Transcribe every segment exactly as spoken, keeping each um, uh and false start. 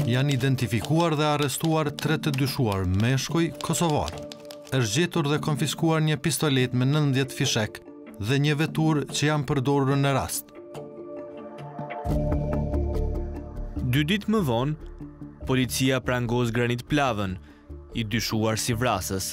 Janë identifikuar dhe arrestuar tre të dyshuar meshkuj kosovar. Është gjetur dhe konfiskuar një pistolet me nëntëdhjetë fishek dhe një veturë që janë përdorur në rast. Dy ditë më vonë, policia prangos Granit Plavën, i dyshuar si vrasës.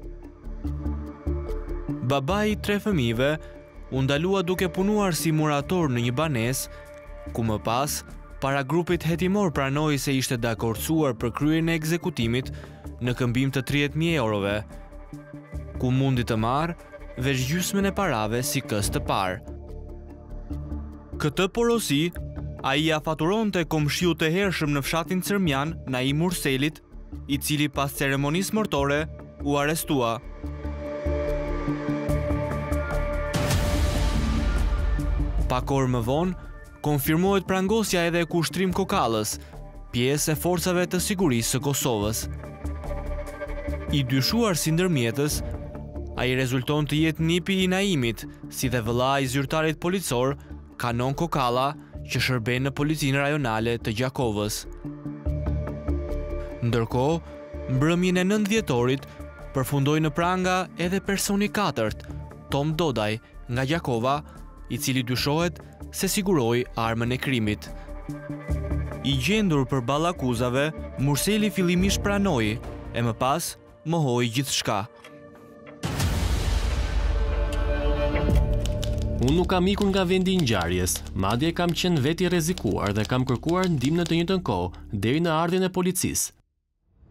Babai i tre fëmijëve u ndalua duke punuar si murator në një banesë, ku më pas, para grupit hetimor pranoi se ishte dakordsuar për kryerin e ekzekutimit në këmbim të tridhjetë mijë eurove, ku mundi të marrë veç gjysmën e parave si kës të parë. Këtë porosi, ai ia faturonte komshiu të hershëm në fshatin Cermjan, Naim Murselit, i cili pas ceremonisë mortore u arrestua. Pak orë më vonë, konfirmohet prangosja edhe e kushtrim Kokallës, pjesë e forcave të sigurisë së Kosovës. I dyshuar si ndërmjetës, ai rezulton të jetë nipi i Naimit, si dhe vëlla i zyrtarit policor, Kanon Kokalla, që shërben në policinë rajonale të Gjakovës. Ndërkohë, mbrëmjen e nëntë dhjetorit përfundoi në pranga edhe personi i katërt, Tom Dodaj, nga Gjakova, i cili dyshohet se siguroi armën e krimit. I gjendur përballë akuzave, Murseli fillimisht pranoi, e më pas mohoi gjithçka. Unë nuk kam ikur nga vendi i ngjarjes, madje kam qenë vetë i rrezikuar dhe kam kërkuar ndihmë në të njëjtën kohë deri në ardhjen e policisë.